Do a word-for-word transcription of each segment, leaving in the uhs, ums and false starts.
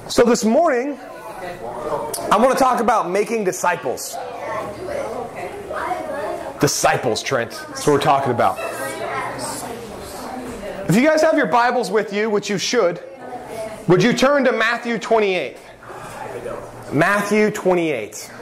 So this morning, I want to talk about making disciples. Disciples, Trent. That's what we're talking about. If you guys have your Bibles with you, which you should, would you turn to Matthew twenty-eight? Matthew twenty-eight.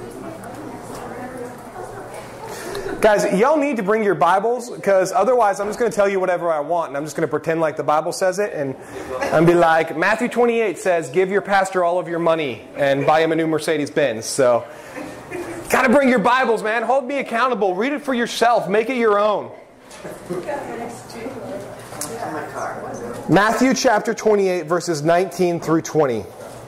Guys, y'all need to bring your Bibles, because otherwise I'm just going to tell you whatever I want, and I'm just going to pretend like the Bible says it, and, and be like, Matthew twenty-eight says, give your pastor all of your money and buy him a new Mercedes-Benz. So, got to bring your Bibles, man. Hold me accountable. Read it for yourself. Make it your own. Matthew chapter twenty-eight, verses nineteen through twenty.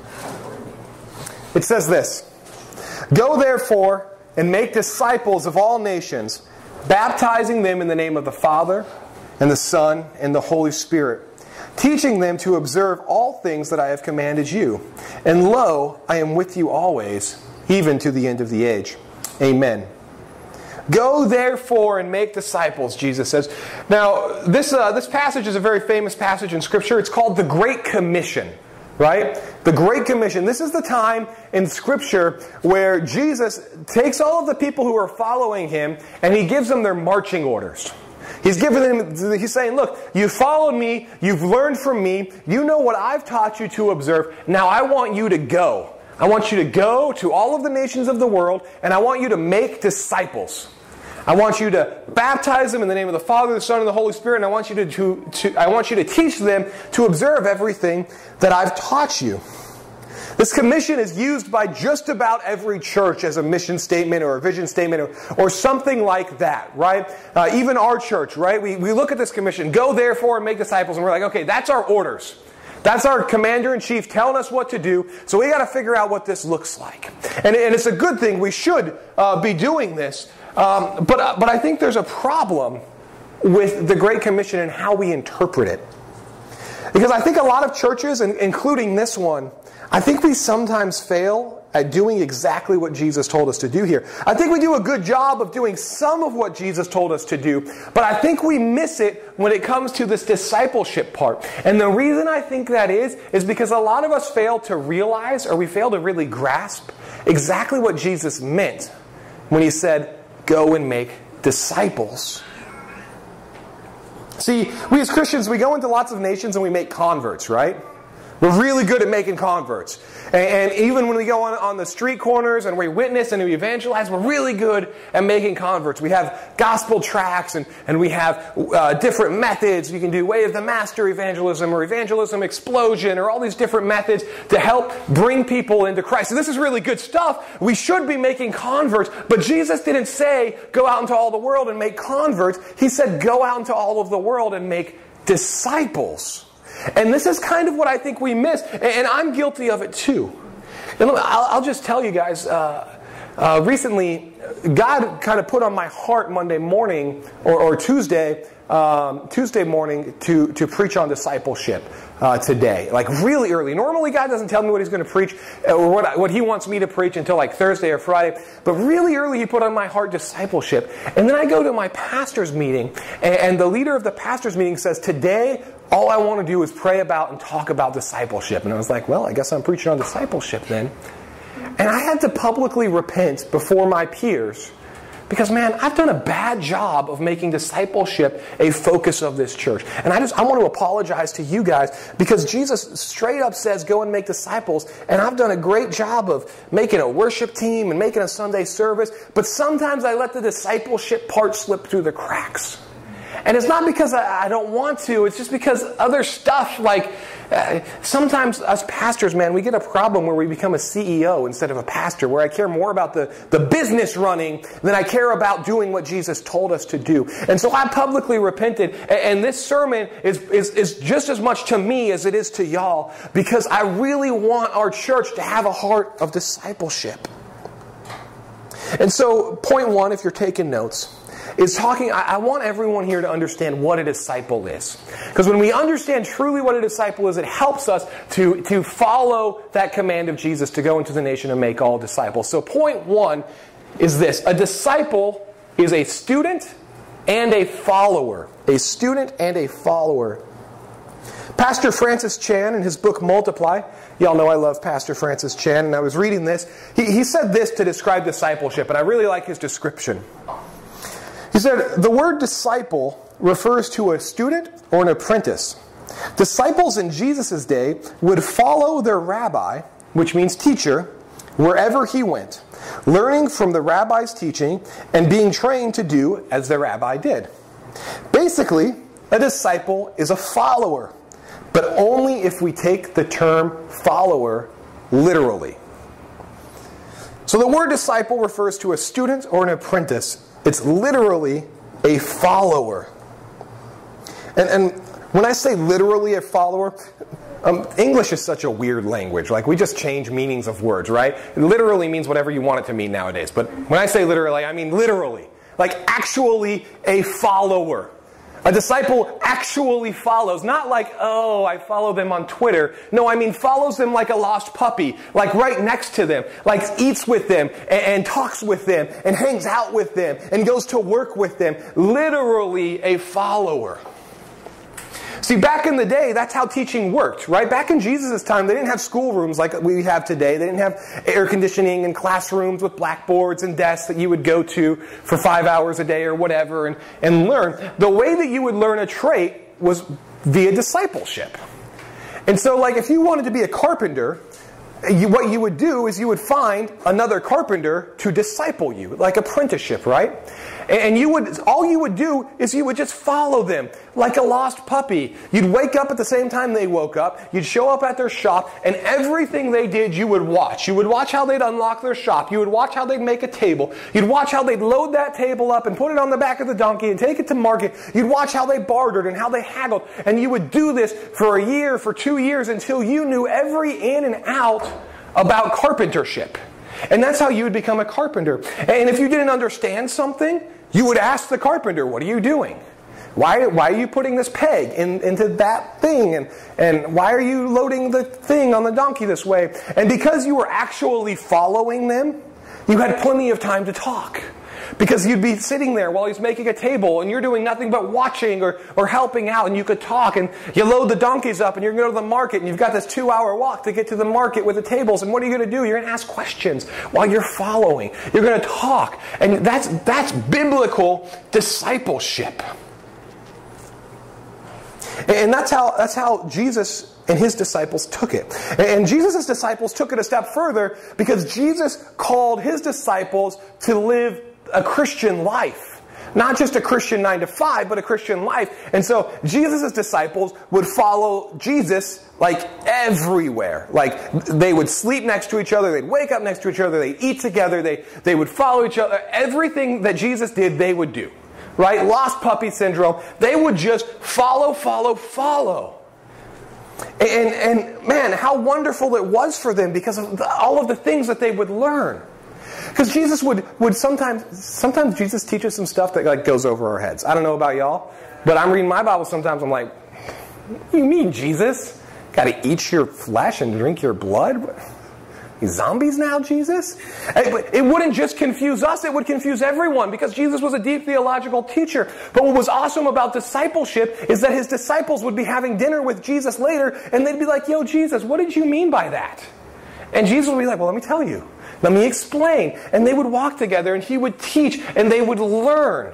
It says this, Go therefore and make disciples of all nations, baptizing them in the name of the Father, and the Son, and the Holy Spirit, teaching them to observe all things that I have commanded you. And lo, I am with you always, even to the end of the age. Amen. Go therefore and make disciples, Jesus says. Now, this, uh, this passage is a very famous passage in Scripture. It's called the Great Commission. Right? The Great Commission. This is the time in Scripture where Jesus takes all of the people who are following Him and He gives them their marching orders. He's giving them, He's saying, look, you followed me, you've learned from me, you know what I've taught you to observe, now I want you to go. I want you to go to all of the nations of the world, and I want you to make disciples. I want you to baptize them in the name of the Father, the Son, and the Holy Spirit, and I want you to, to, to I want you to teach them to observe everything that I've taught you. This commission is used by just about every church as a mission statement or a vision statement or, or something like that, right? Uh, even our church, right? We, we look at this commission, go therefore and make disciples, and we're like, okay, that's our orders. That's our commander-in-chief telling us what to do, so we got to figure out what this looks like. And, and it's a good thing. We should uh, be doing this. Um, but, uh, but I think there's a problem with the Great Commission and how we interpret it. Because I think a lot of churches, and including this one, I think we sometimes fail at doing exactly what Jesus told us to do here. I think we do a good job of doing some of what Jesus told us to do, but I think we miss it when it comes to this discipleship part. And the reason I think that is, is because a lot of us fail to realize, or we fail to really grasp, exactly what Jesus meant when He said, go and make disciples. See, we as Christians, we go into lots of nations and we make converts, right? We're really good at making converts. And, and even when we go on, on the street corners and we witness and we evangelize, we're really good at making converts. We have gospel tracts and, and we have uh, different methods. You can do Way of the Master evangelism or evangelism explosion or all these different methods to help bring people into Christ. So this is really good stuff. We should be making converts. But Jesus didn't say, go out into all the world and make converts. He said, go out into all of the world and make disciples. And this is kind of what I think we miss. And I'm guilty of it too. And I'll, I'll just tell you guys, uh, uh, recently, God kind of put on my heart Monday morning or, or Tuesday, um, Tuesday morning to, to preach on discipleship uh, today. Like really early. Normally God doesn't tell me what He's going to preach or what, I, what He wants me to preach until like Thursday or Friday. But really early He put on my heart discipleship. And then I go to my pastor's meeting and, and the leader of the pastor's meeting says, today all I want to do is pray about and talk about discipleship. And I was like, well, I guess I'm preaching on discipleship then. And I had to publicly repent before my peers because, man, I've done a bad job of making discipleship a focus of this church. And I just I want to apologize to you guys because Jesus straight up says go and make disciples. And I've done a great job of making a worship team and making a Sunday service. But sometimes I let the discipleship part slip through the cracks. And it's not because I, I don't want to. It's just because other stuff, like uh, sometimes us pastors, man, we get a problem where we become a C E O instead of a pastor, where I care more about the, the business running than I care about doing what Jesus told us to do. And so I publicly repented. And, and this sermon is, is, is just as much to me as it is to y'all, because I really want our church to have a heart of discipleship. And so point one, if you're taking notes, is talking, I, I want everyone here to understand what a disciple is. Because when we understand truly what a disciple is, it helps us to, to follow that command of Jesus to go into the nation and make all disciples. So point one is this. A disciple is a student and a follower. A student and a follower. Pastor Francis Chan, in his book Multiply, y'all know I love Pastor Francis Chan, and I was reading this. He, he said this to describe discipleship, and I really like his description. He said, the word disciple refers to a student or an apprentice. Disciples in Jesus' day would follow their rabbi, which means teacher, wherever he went, learning from the rabbi's teaching and being trained to do as the rabbi did. Basically, a disciple is a follower, but only if we take the term follower literally. So the word disciple refers to a student or an apprentice. It's literally a follower. And, and when I say literally a follower, um, English is such a weird language. Like, we just change meanings of words, right? It literally means whatever you want it to mean nowadays. But when I say literally, I mean literally. Like, actually a follower. A disciple actually follows. Not like, oh, I follow them on Twitter. No, I mean follows them like a lost puppy. Like right next to them. Like eats with them and, and talks with them and hangs out with them and goes to work with them. Literally a follower. See, back in the day, that's how teaching worked, right? Back in Jesus' time, they didn't have schoolrooms like we have today. They didn't have air conditioning and classrooms with blackboards and desks that you would go to for five hours a day or whatever and, and learn. The way that you would learn a trait was via discipleship. And so, like, if you wanted to be a carpenter, you, what you would do is you would find another carpenter to disciple you, like apprenticeship, right? And you would, all you would do is you would just follow them like a lost puppy. You'd wake up at the same time they woke up. You'd show up at their shop, and everything they did you would watch. You would watch how they'd unlock their shop. You would watch how they'd make a table. You'd watch how they'd load that table up and put it on the back of the donkey and take it to market. You'd watch how they bartered and how they haggled. And you would do this for a year, for two years, until you knew every in and out about carpentership. And that's how you would become a carpenter. And if you didn't understand something, you would ask the carpenter, what are you doing? Why, why are you putting this peg in, into that thing? And, and why are you loading the thing on the donkey this way? And because you were actually following them, you had plenty of time to talk. Because you'd be sitting there while he's making a table and you're doing nothing but watching or, or helping out, and you could talk, and you load the donkeys up and you're going to go to the market and you've got this two hour walk to get to the market with the tables, and what are you going to do? You're going to ask questions while you're following. You're going to talk. And that's, that's biblical discipleship. And that's how, that's how Jesus and his disciples took it. And Jesus' disciples took it a step further because Jesus called his disciples to live a Christian life. Not just a Christian nine to five, but a Christian life. And so Jesus' disciples would follow Jesus like everywhere. Like they would sleep next to each other, they'd wake up next to each other, they'd eat together, they, they would follow each other. Everything that Jesus did, they would do. Right? Lost puppy syndrome. They would just follow, follow, follow. And, and man, how wonderful it was for them because of the, all of the things that they would learn. Because Jesus would, would sometimes, sometimes Jesus teaches some stuff that like goes over our heads. I don't know about y'all, but I'm reading my Bible sometimes, I'm like, what do you mean, Jesus? Got to eat your flesh and drink your blood? You zombies now, Jesus? It wouldn't just confuse us, it would confuse everyone because Jesus was a deep theological teacher. But what was awesome about discipleship is that his disciples would be having dinner with Jesus later and they'd be like, yo, Jesus, what did you mean by that? And Jesus would be like, well, let me tell you. Let me explain. And they would walk together and he would teach and they would learn.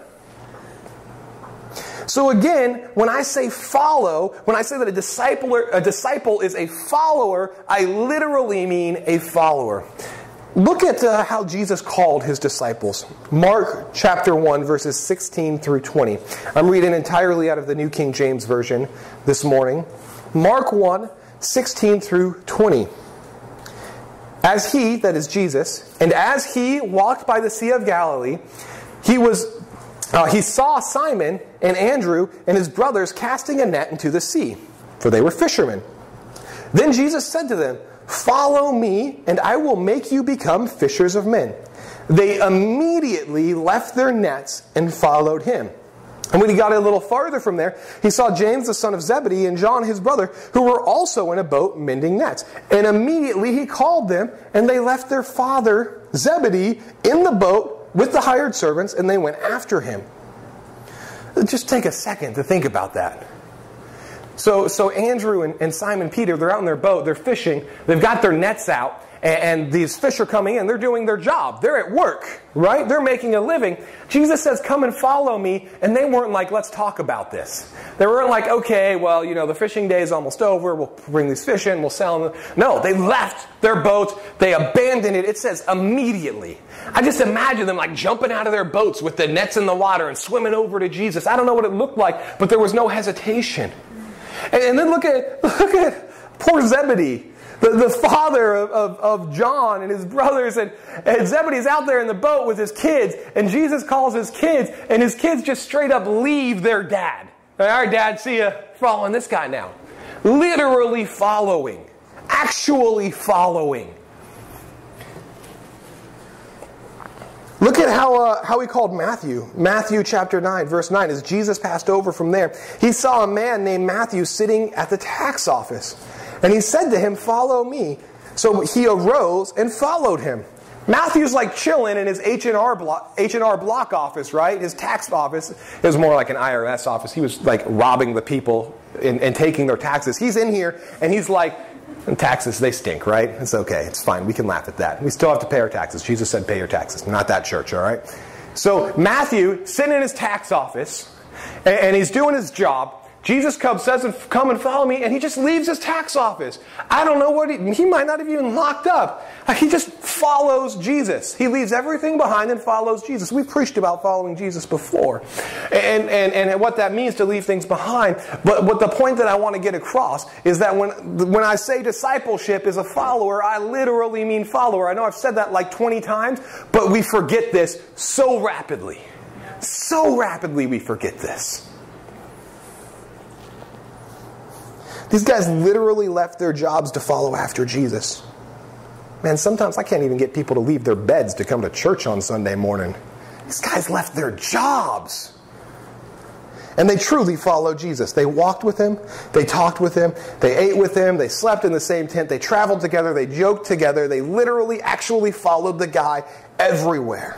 So again, when I say follow, when I say that a disciple, a disciple is a follower, I literally mean a follower. Look at uh, how Jesus called his disciples. Mark chapter one, verses sixteen through twenty. I'm reading entirely out of the New King James Version this morning. Mark one, sixteen through twenty. As he, that is Jesus, and as he walked by the Sea of Galilee, he was uh, he saw Simon and Andrew and his brothers casting a net into the sea, for they were fishermen. Then Jesus said to them, "Follow me, and I will make you become fishers of men." They immediately left their nets and followed him. And when he got a little farther from there, he saw James the son of Zebedee and John his brother, who were also in a boat mending nets. And immediately he called them, and they left their father Zebedee in the boat with the hired servants, and they went after him. Just take a second to think about that. So, so Andrew and, and Simon Peter, they're out in their boat, they're fishing, they've got their nets out, and, and these fish are coming in, they're doing their job, they're at work, right? They're making a living. Jesus says, come and follow me, and they weren't like, let's talk about this. They weren't like, okay, well, you know, the fishing day is almost over, we'll bring these fish in, we'll sell them. No, they left their boat, they abandoned it, it says immediately. I just imagine them like jumping out of their boats with the nets in the water and swimming over to Jesus. I don't know what it looked like, but there was no hesitation. And, and then look at, look at poor Zebedee, the, the father of, of, of John and his brothers. And, and Zebedee's out there in the boat with his kids. And Jesus calls his kids. And his kids just straight up leave their dad. All right, Dad, see ya. Following this guy now. Literally following. Actually following. Look at how, uh, how he called Matthew. Matthew chapter nine, verse nine. As Jesus passed over from there, he saw a man named Matthew sitting at the tax office. And he said to him, follow me. So he arose and followed him. Matthew's like chilling in his H and R block, H and R block office, right? His tax office. It was more like an I R S office. He was like robbing the people and, and taking their taxes. He's in here and he's like, taxes, they stink, right? It's okay. It's fine. We can laugh at that. We still have to pay our taxes. Jesus said pay your taxes. Not that church, all right? So Matthew, sitting in his tax office, and, and he's doing his job. Jesus comes, says, come and follow me, and he just leaves his tax office. I don't know what he, he might not have even locked up. He just follows Jesus. He leaves everything behind and follows Jesus. We've preached about following Jesus before, and, and, and what that means to leave things behind. But, but the point that I want to get across is that when, when I say discipleship is a follower, I literally mean follower. I know I've said that like twenty times, but we forget this so rapidly. So rapidly we forget this. These guys literally left their jobs to follow after Jesus. Man, sometimes I can't even get people to leave their beds to come to church on Sunday morning. These guys left their jobs. And they truly followed Jesus. They walked with him. They talked with him. They ate with him. They slept in the same tent. They traveled together. They joked together. They literally actually followed the guy everywhere.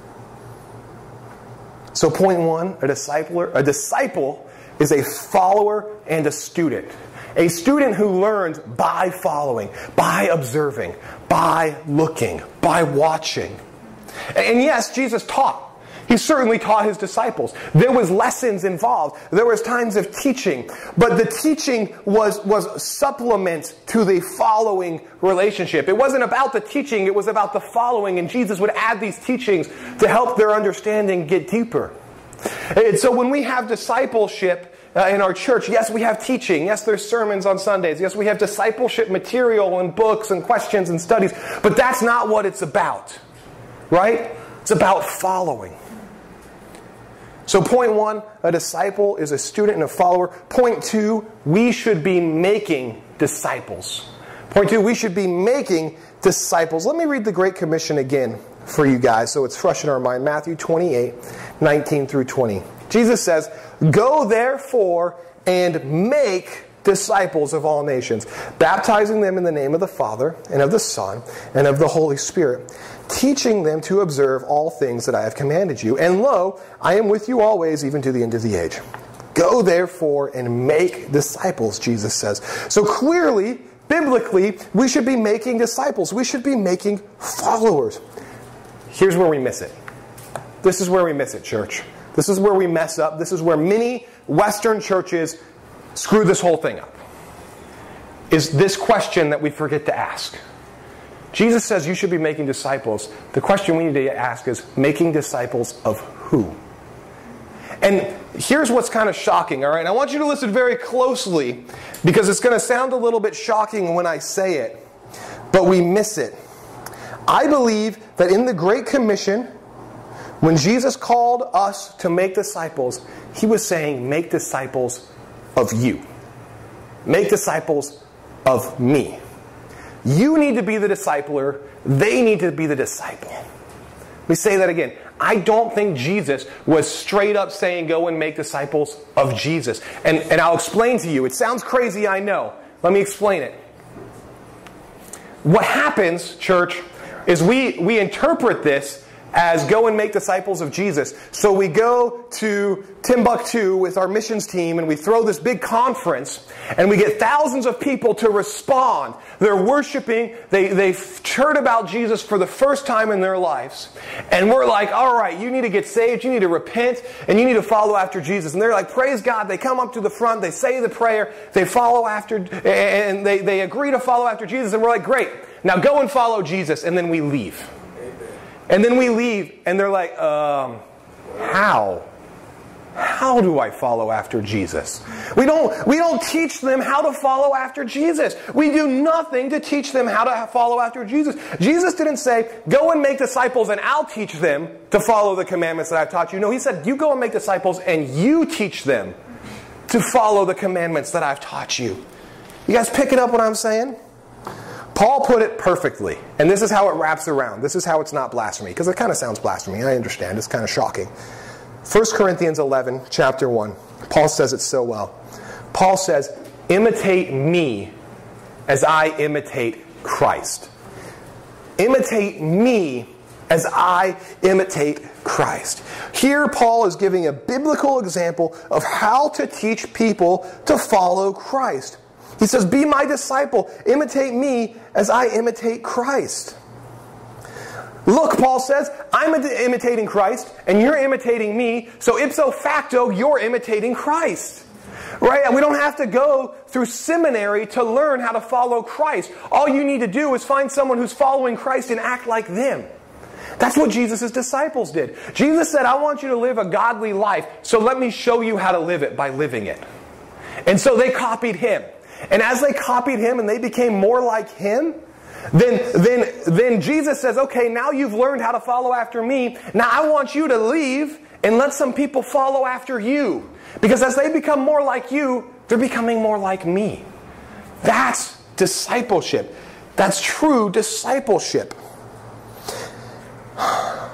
So point one, a discipler, a disciple is a follower and a student. A student who learns by following, by observing, by looking, by watching. And yes, Jesus taught. He certainly taught his disciples. There was lessons involved. There was times of teaching. But the teaching was, was supplement to the following relationship. It wasn't about the teaching, it was about the following. And Jesus would add these teachings to help their understanding get deeper. And so when we have discipleship uh, in our church, yes, we have teaching. Yes, there's sermons on Sundays. Yes, we have discipleship material and books and questions and studies. But that's not what it's about. Right? It's about following. So point one, a disciple is a student and a follower. Point two, we should be making disciples. Point two, we should be making disciples. Let me read the Great Commission again for you guys so it's fresh in our mind. Matthew twenty-eight, nineteen through twenty. Jesus says, "Go therefore and make disciples of all nations, baptizing them in the name of the Father and of the Son and of the Holy Spirit, teaching them to observe all things that I have commanded you. And lo, I am with you always, even to the end of the age." Go therefore and make disciples, Jesus says. So clearly, biblically, we should be making disciples. We should be making followers. Here's where we miss it. This is where we miss it, church. This is where we mess up. This is where many Western churches screw this whole thing up. Is this question that we forget to ask. Jesus says you should be making disciples. The question we need to ask is, making disciples of who? And here's what's kind of shocking, all right? I want you to listen very closely because it's going to sound a little bit shocking when I say it, but we miss it. I believe that in the Great Commission, when Jesus called us to make disciples, he was saying, make disciples of you. Make disciples of me. You need to be the discipler. They need to be the disciple. Let me say that again. I don't think Jesus was straight up saying, go and make disciples of Jesus. And, and I'll explain to you. It sounds crazy, I know. Let me explain it. What happens, church, is we, we interpret this as go and make disciples of Jesus. So we go to Timbuktu with our missions team and we throw this big conference and we get thousands of people to respond. They're worshiping. They, they've heard about Jesus for the first time in their lives. And we're like, all right, you need to get saved. You need to repent and you need to follow after Jesus. And they're like, praise God. They come up to the front. They say the prayer. They follow after and they, they agree to follow after Jesus. And we're like, great. Now go and follow Jesus. And then we leave. And then we leave, and they're like, um, how? How do I follow after Jesus? We don't, we don't teach them how to follow after Jesus. We do nothing to teach them how to follow after Jesus. Jesus didn't say, go and make disciples, and I'll teach them to follow the commandments that I've taught you. No, He said, you go and make disciples, and you teach them to follow the commandments that I've taught you. You guys picking up what I'm saying? Paul put it perfectly. And this is how it wraps around. This is how it's not blasphemy. Because it kind of sounds blasphemy. I understand. It's kind of shocking. First Corinthians eleven, chapter one. Paul says it so well. Paul says, imitate me as I imitate Christ. Imitate me as I imitate Christ. Here Paul is giving a biblical example of how to teach people to follow Christ. He says, be my disciple. Imitate me as I imitate Christ. Look, Paul says, I'm imitating Christ, and you're imitating me, so ipso facto, you're imitating Christ. Right? And we don't have to go through seminary to learn how to follow Christ. All you need to do is find someone who's following Christ and act like them. That's what Jesus' disciples did. Jesus said, I want you to live a godly life, so let me show you how to live it by living it. And so they copied Him. And as they copied Him and they became more like Him, then, then, then Jesus says, okay, now you've learned how to follow after me. Now I want you to leave and let some people follow after you. Because as they become more like you, they're becoming more like me. That's discipleship. That's true discipleship. But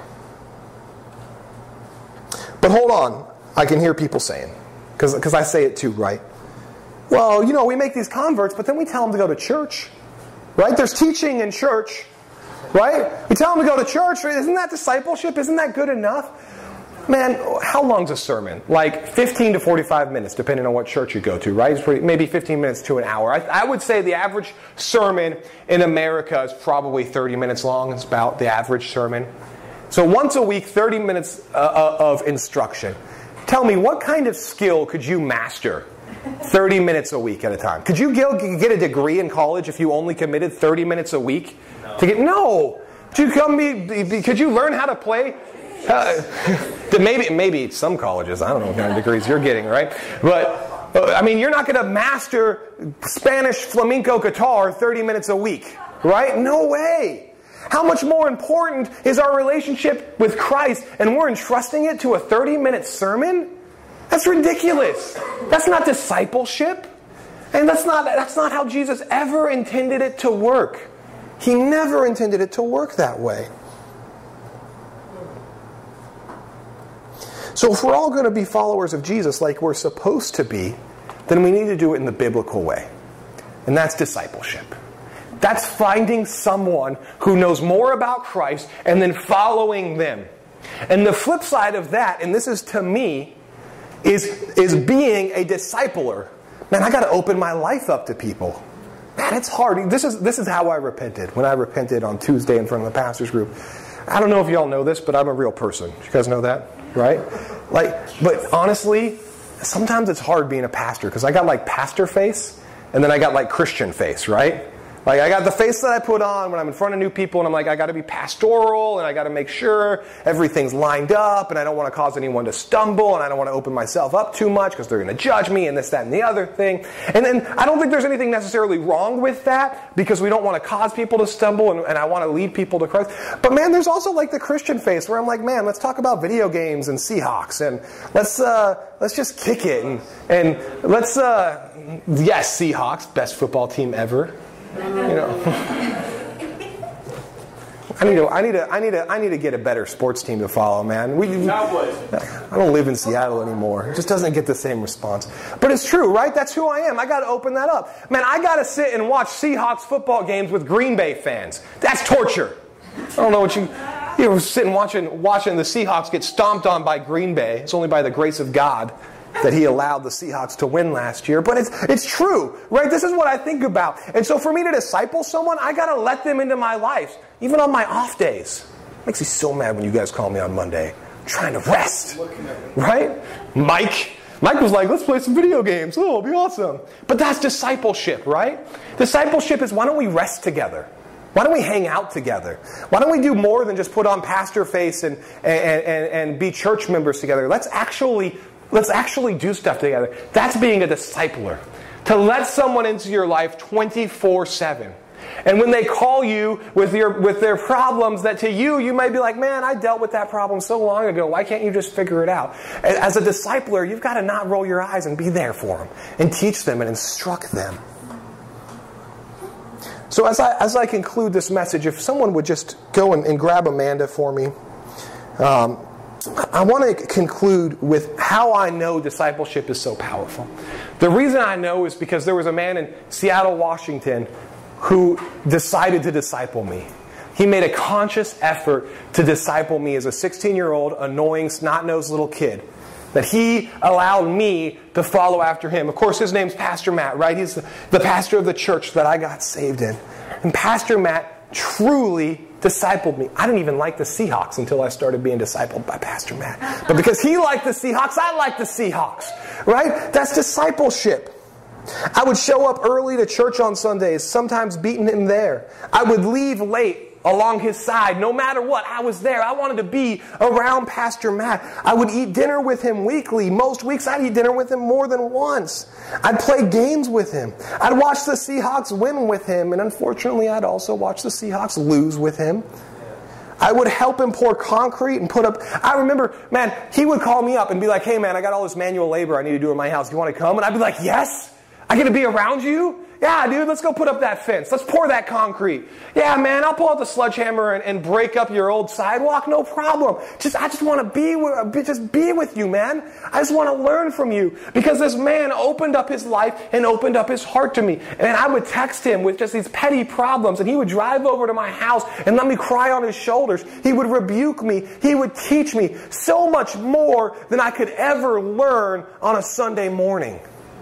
hold on. I can hear people saying, because because I say it too, right? Well, you know, we make these converts, but then we tell them to go to church. Right? There's teaching in church. Right? We tell them to go to church. Isn't that discipleship? Isn't that good enough? Man, how long's a sermon? Like fifteen to forty-five minutes, depending on what church you go to, right? It's pretty, maybe fifteen minutes to an hour. I, I would say the average sermon in America is probably thirty minutes long. It's about the average sermon. So once a week, thirty minutes uh, of instruction. Tell me, what kind of skill could you master thirty minutes a week at a time? Could you get a degree in college if you only committed thirty minutes a week? No. To get no. Could you come be, could you learn how to play? Uh, maybe maybe some colleges, I don't know what kind of degrees you're getting, right? But uh, I mean, you're not going to master Spanish flamenco guitar thirty minutes a week, right? No way. How much more important is our relationship with Christ, and we're entrusting it to a thirty minute sermon? That's ridiculous. That's not discipleship. And that's not, that's not how Jesus ever intended it to work. He never intended it to work that way. So if we're all going to be followers of Jesus like we're supposed to be, then we need to do it in the biblical way. And that's discipleship. That's finding someone who knows more about Christ and then following them. And the flip side of that, and this is to me, is, is being a discipler. Man, I got to open my life up to people. Man, it's hard. This is, this is how I repented. When I repented on Tuesday in front of the pastor's group. I don't know if y'all know this, but I'm a real person. You guys know that? Right? Like, but honestly, sometimes it's hard being a pastor because I got like pastor face and then I got like Christian face, right? Like I got the face that I put on when I'm in front of new people and I'm like, I got to be pastoral and I got to make sure everything's lined up and I don't want to cause anyone to stumble and I don't want to open myself up too much because they're going to judge me and this, that, and the other thing. And then I don't think there's anything necessarily wrong with that because we don't want to cause people to stumble and, and I want to lead people to Christ. But man, there's also like the Christian face where I'm like, man, let's talk about video games and Seahawks and let's uh, let's just kick it and, and let's, uh, yes, Seahawks, best football team ever. You know, I need to, I need to, I need to, I need to get a better sports team to follow, man. We, I don't live in Seattle anymore. It just doesn't get the same response. But it's true, right? That's who I am. I got to open that up, man. I got to sit and watch Seahawks football games with Green Bay fans. That's torture. I don't know what you. You were sitting watching, watching the Seahawks get stomped on by Green Bay. It's only by the grace of God that he allowed the Seahawks to win last year. But it's it's true, right? This is what I think about. And so for me to disciple someone, I got to let them into my life, even on my off days. It makes me so mad when you guys call me on Monday. I'm trying to rest, right? Mike. Mike was like, let's play some video games. Oh, it'll be awesome. But that's discipleship, right? Discipleship is, why don't we rest together? Why don't we hang out together? Why don't we do more than just put on pastor face and, and, and, and be church members together? Let's actually, let's actually do stuff together. That's being a discipler. To let someone into your life twenty-four seven. And when they call you with your with their problems that to you, you might be like, man, I dealt with that problem so long ago. Why can't you just figure it out? As a discipler, you've got to not roll your eyes and be there for them. And teach them and instruct them. So as I, as I conclude this message, if someone would just go and, and grab Amanda for me. Um, I want to conclude with how I know discipleship is so powerful. The reason I know is because there was a man in Seattle, Washington, who decided to disciple me. He made a conscious effort to disciple me as a sixteen-year-old, annoying, snot-nosed little kid. That he allowed me to follow after him. Of course, his name's Pastor Matt, right? He's the, the pastor of the church that I got saved in. And Pastor Matt truly discipled me. I didn't even like the Seahawks until I started being discipled by Pastor Matt. But because he liked the Seahawks, I like the Seahawks, right? That's discipleship. I would show up early to church on Sundays, sometimes beating him there. I would leave late along his side. No matter what, I was there. I wanted to be around Pastor Matt. I would eat dinner with him weekly. Most weeks I'd eat dinner with him more than once. I'd play games with him. I'd watch the Seahawks win with him. And unfortunately, I'd also watch the Seahawks lose with him. I would help him pour concrete and put up... I remember, man, he would call me up and be like, hey, man, I got all this manual labor I need to do in my house. Do you want to come? And I'd be like, yes. I get to be around you? Yeah, dude, let's go put up that fence. Let's pour that concrete. Yeah, man, I'll pull out the sledgehammer and, and break up your old sidewalk. No problem. Just, I just want to be with, just be with you, man. I just want to learn from you. Because this man opened up his life and opened up his heart to me. And I would text him with just these petty problems. And he would drive over to my house and let me cry on his shoulders. He would rebuke me. He would teach me so much more than I could ever learn on a Sunday morning.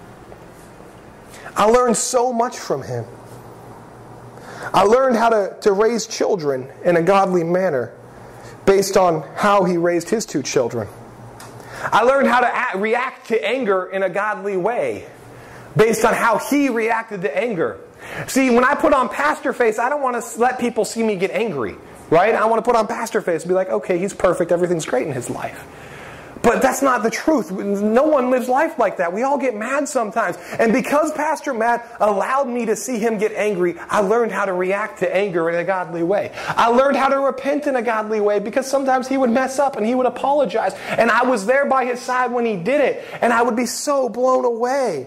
I learned so much from him. I learned how to, to raise children in a godly manner based on how he raised his two children. I learned how to act, react to anger in a godly way based on how he reacted to anger. See, when I put on pastor face, I don't want to let people see me get angry, right? I want to put on pastor face and be like, okay, he's perfect, everything's great in his life. But that's not the truth. No one lives life like that. We all get mad sometimes. And because Pastor Matt allowed me to see him get angry, I learned how to react to anger in a godly way. I learned how to repent in a godly way because sometimes he would mess up and he would apologize. And I was there by his side when he did it. And I would be so blown away.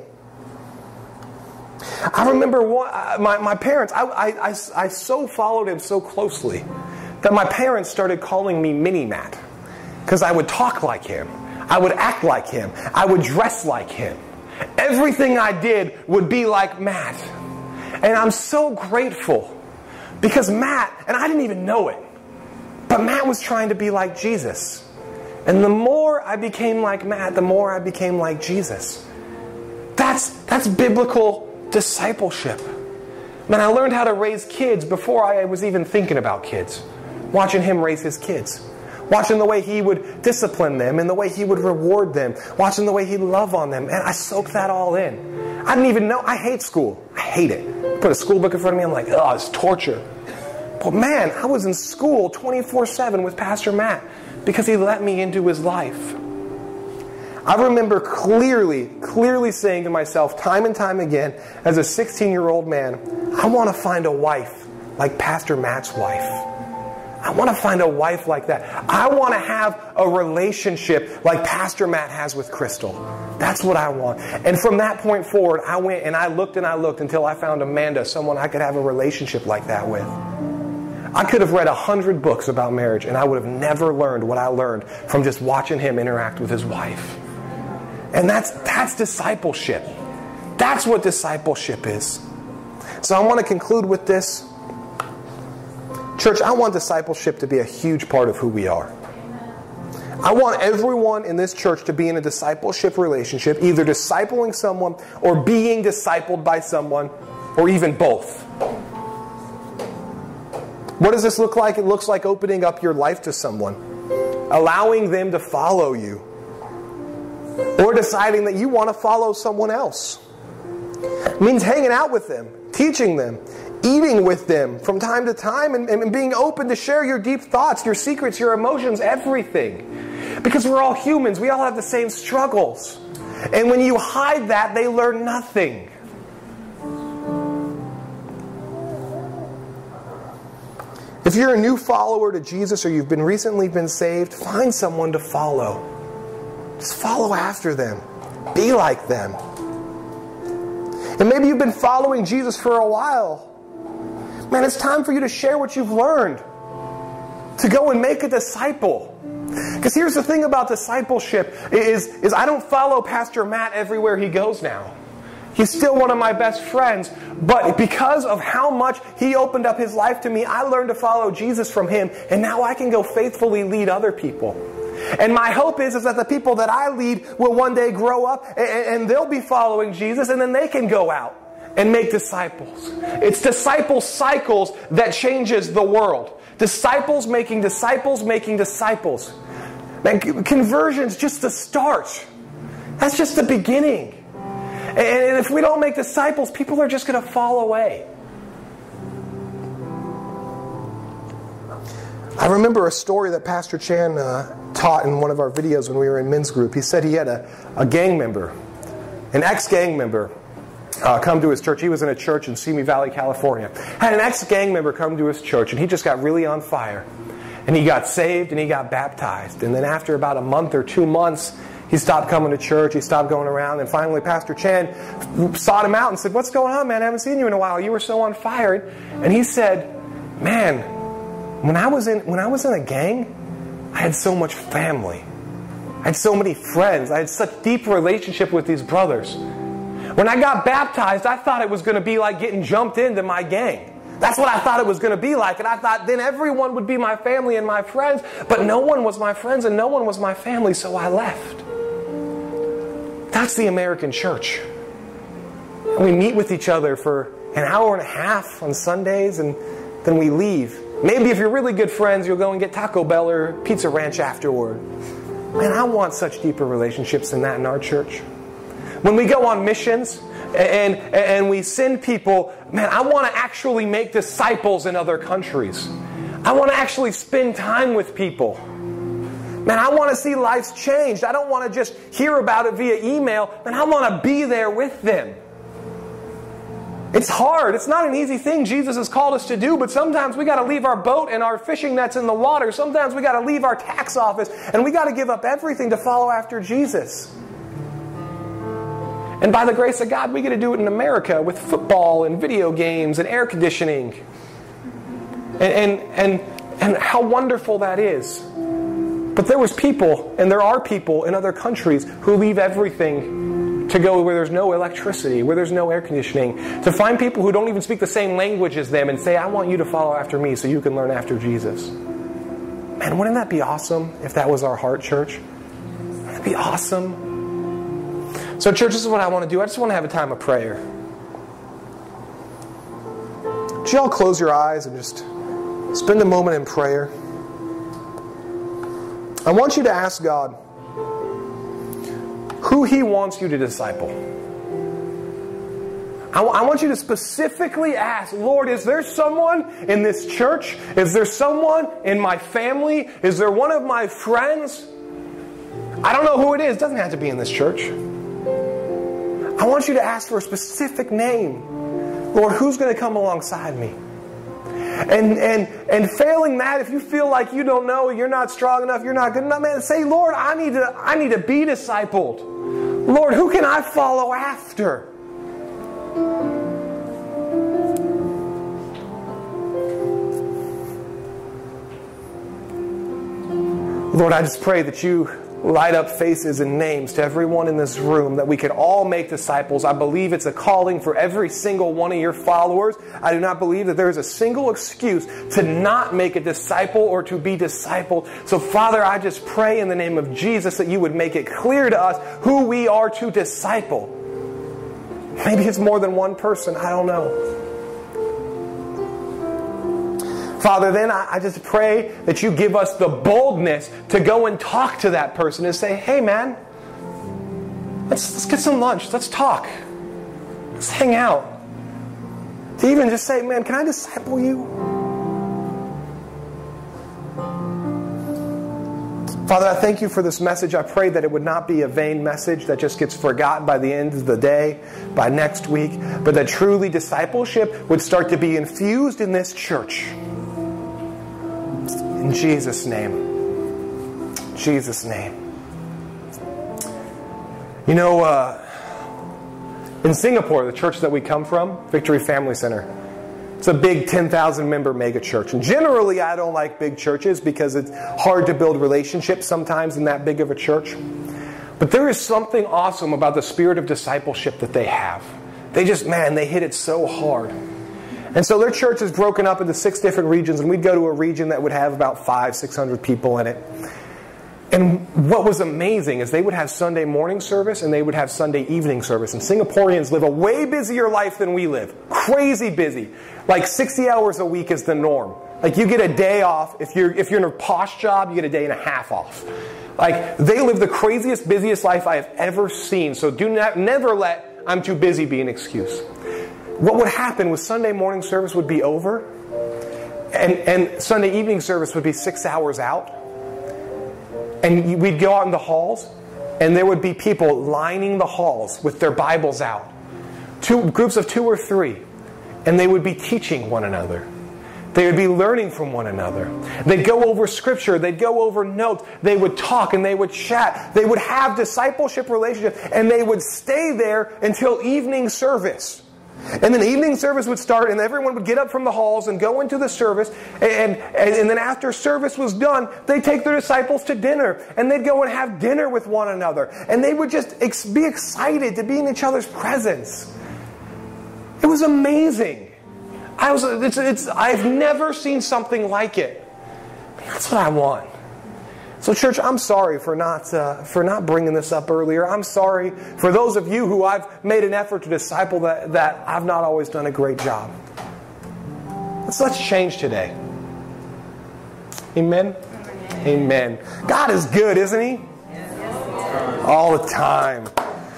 I remember one, my, my parents, I, I, I, I so followed him so closely that my parents started calling me Mini Matt. Because I would talk like him. I would act like him. I would dress like him. Everything I did would be like Matt. And I'm so grateful. Because Matt, and I didn't even know it, but Matt was trying to be like Jesus. And the more I became like Matt, the more I became like Jesus. That's, that's biblical discipleship. Man, I learned how to raise kids before I was even thinking about kids. Watching him raise his kids. Watching the way he would discipline them and the way he would reward them. Watching the way he'd love on them. And I soaked that all in. I didn't even know. I hate school. I hate it. Put a school book in front of me. I'm like, oh, it's torture. But man, I was in school twenty-four seven with Pastor Matt because he let me into his life. I remember clearly, clearly saying to myself time and time again as a sixteen-year-old man, I want to find a wife like Pastor Matt's wife. I want to find a wife like that. I want to have a relationship like Pastor Matt has with Crystal. That's what I want. And from that point forward, I went and I looked and I looked until I found Amanda, someone I could have a relationship like that with. I could have read a hundred books about marriage and I would have never learned what I learned from just watching him interact with his wife. And that's, that's discipleship. That's what discipleship is. So I want to conclude with this. Church, I want discipleship to be a huge part of who we are. I want everyone in this church to be in a discipleship relationship, either discipling someone or being discipled by someone, or even both. What does this look like? It looks like opening up your life to someone, allowing them to follow you, or deciding that you want to follow someone else. It means hanging out with them, teaching them, eating with them from time to time, and, and being open to share your deep thoughts, your secrets, your emotions, everything. Because we're all humans. We all have the same struggles. And when you hide that, they learn nothing. If you're a new follower to Jesus, or you've been recently been saved, find someone to follow. Just follow after them. Be like them. And maybe you've been following Jesus for a while. Man, it's time for you to share what you've learned. To go and make a disciple. Because here's the thing about discipleship is, is I don't follow Pastor Matt everywhere he goes now. He's still one of my best friends. But because of how much he opened up his life to me, I learned to follow Jesus from him. And now I can go faithfully lead other people. And my hope is, is that the people that I lead will one day grow up and, and they'll be following Jesus, and then they can go out and make disciples. It's disciple cycles that changes the world. Disciples making disciples making disciples. Man, conversion's just the start. That's just the beginning. And if we don't make disciples, people are just going to fall away. I remember a story that Pastor Chan uh, taught in one of our videos when we were in men's group. He said he had a, a gang member, an ex-gang member, uh, come to his church. He was in a church in Simi Valley, California. Had an ex-gang member come to his church, and he just got really on fire. And he got saved, and he got baptized. And then after about a month or two months, he stopped coming to church. He stopped going around. And finally, Pastor Chan sought him out and said, "What's going on, man? I haven't seen you in a while. You were so on fire." And he said, "Man, when I was in when I was in a gang, I had so much family. I had so many friends. I had such deep relationship with these brothers. When I got baptized, I thought it was going to be like getting jumped into my gang. That's what I thought it was going to be like. And I thought then everyone would be my family and my friends. But no one was my friends and no one was my family, so I left." That's the American church. We meet with each other for an hour and a half on Sundays, and then we leave. Maybe if you're really good friends, you'll go and get Taco Bell or Pizza Ranch afterward. Man, I want such deeper relationships than that in our church. When we go on missions and, and, and we send people, man, I want to actually make disciples in other countries. I want to actually spend time with people. Man, I want to see lives changed. I don't want to just hear about it via email. Man, I want to be there with them. It's hard. It's not an easy thing Jesus has called us to do, but sometimes we got to leave our boat and our fishing nets in the water. Sometimes we got to leave our tax office, and we got to give up everything to follow after Jesus. And by the grace of God, we get to do it in America with football and video games and air conditioning. And, and, and, and how wonderful that is. But there was people, and there are people in other countries who leave everything to go where there's no electricity, where there's no air conditioning, to find people who don't even speak the same language as them and say, "I want you to follow after me so you can learn after Jesus." Man, wouldn't that be awesome if that was our heart, church? That'd be awesome. So, church, this is what I want to do. I just want to have a time of prayer. Would you all close your eyes and just spend a moment in prayer? I want you to ask God who He wants you to disciple. I, I want you to specifically ask, "Lord, is there someone in this church? Is there someone in my family? Is there one of my friends? I don't know who it is. It doesn't have to be in this church. I want you to ask for a specific name. Lord, who's going to come alongside me?" And, and, and failing that, if you feel like you don't know, you're not strong enough, you're not good enough, man, say, "Lord, I need to, I need to be discipled. Lord, who can I follow after?" Lord, I just pray that you light up faces and names to everyone in this room, that we can all make disciples. I believe it's a calling for every single one of your followers. I do not believe that there is a single excuse to not make a disciple or to be discipled. So Father, I just pray in the name of Jesus that you would make it clear to us who we are to disciple. Maybe it's more than one person. I don't know. Father, then I, I just pray that you give us the boldness to go and talk to that person and say, hey man, let's, let's get some lunch. Let's talk. Let's hang out. To even just say, man, can I disciple you? Father, I thank you for this message. I pray that it would not be a vain message that just gets forgotten by the end of the day, by next week, but that truly discipleship would start to be infused in this church. In Jesus' name. Jesus' name. You know, uh, in Singapore, the church that we come from, Victory Family Center, it's a big ten thousand member mega church. And generally, I don't like big churches because it's hard to build relationships sometimes in that big of a church. But there is something awesome about the spirit of discipleship that they have. They just, man, they hit it so hard. And so their church is broken up into six different regions, and we'd go to a region that would have about five, six hundred people in it. And what was amazing is they would have Sunday morning service and they would have Sunday evening service. And Singaporeans live a way busier life than we live. Crazy busy. Like sixty hours a week is the norm. Like you get a day off. If you're, if you're in a posh job, you get a day and a half off. Like they live the craziest, busiest life I have ever seen. So do not, never let I'm too busy be an excuse. What would happen was Sunday morning service would be over, and, and Sunday evening service would be six hours out. And we'd go out in the halls, and there would be people lining the halls with their Bibles out. Two groups of two or three. And they would be teaching one another. They would be learning from one another. They'd go over scripture. They'd go over notes. They would talk and they would chat. They would have discipleship relationships, and they would stay there until evening service. And then evening service would start, and everyone would get up from the halls and go into the service. And, and, and then after service was done, they'd take their disciples to dinner. And they'd go and have dinner with one another. And they would just ex- be excited to be in each other's presence. It was amazing. I was, it's, it's, I've never seen something like it. That's what I want. So church, I'm sorry for not uh, for not bringing this up earlier. I'm sorry for those of you who I've made an effort to disciple that, that I've not always done a great job. Let's, let's change today. Amen? Amen. God is good, isn't He? All the time.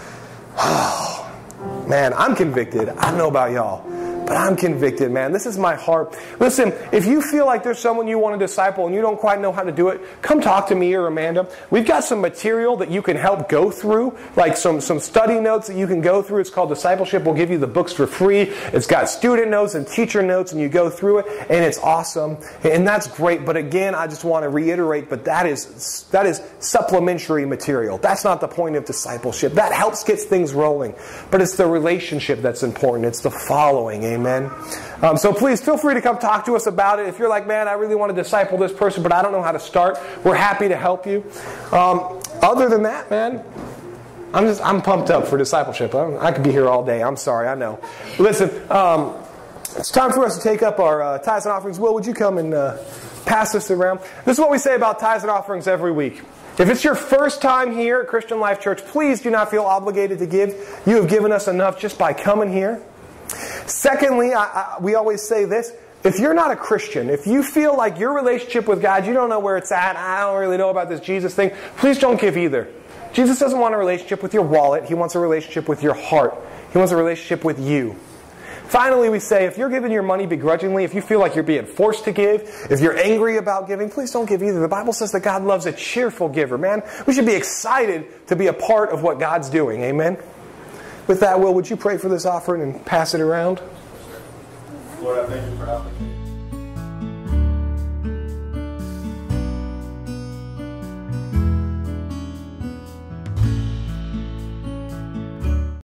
Oh, man, I'm convicted. I don't know about y'all, but I'm convicted, man. This is my heart. Listen, if you feel like there's someone you want to disciple and you don't quite know how to do it, come talk to me or Amanda. We've got some material that you can help go through, like some, some study notes that you can go through. It's called Discipleship. We'll give you the books for free. It's got student notes and teacher notes, and you go through it, and it's awesome. And that's great. But again, I just want to reiterate, but that is, that is supplementary material. That's not the point of discipleship. That helps get things rolling. But it's the relationship that's important. It's the following. Amen. Amen. Um, so please feel free to come talk to us about it. If you're like, man, I really want to disciple this person, but I don't know how to start, we're happy to help you. Um, other than that, man, I'm just I'm pumped up for discipleship. I, I could be here all day. I'm sorry, I know. Listen, um, it's time for us to take up our uh, tithes and offerings. Will, would you come and uh, pass this around? This is what we say about tithes and offerings every week. If it's your first time here at Christian Life Church, please do not feel obligated to give. You have given us enough just by coming here. Secondly, I, I, we always say this. If you're not a Christian, if you feel like your relationship with God, you don't know where it's at, I don't really know about this Jesus thing, please don't give either. Jesus doesn't want a relationship with your wallet. He wants a relationship with your heart. He wants a relationship with you. Finally, we say, if you're giving your money begrudgingly, if you feel like you're being forced to give, if you're angry about giving, please don't give either. The Bible says that God loves a cheerful giver. Man, we should be excited to be a part of what God's doing. Amen? With that, Will, would you pray for this offering and pass it around? Lord, I thank you for helping me.